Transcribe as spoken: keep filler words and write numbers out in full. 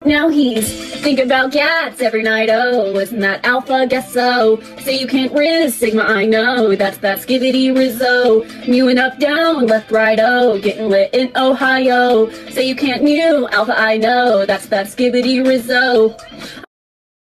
Now he's thinking about gats every night, oh, isn't that alpha? Guess so. Say you can't riz, sigma, I know, that's that skibbity rizzo. Mewing up, down, left, right, oh, getting lit in Ohio. Say you can't mew, alpha, I know, that's that skibbity rizzo.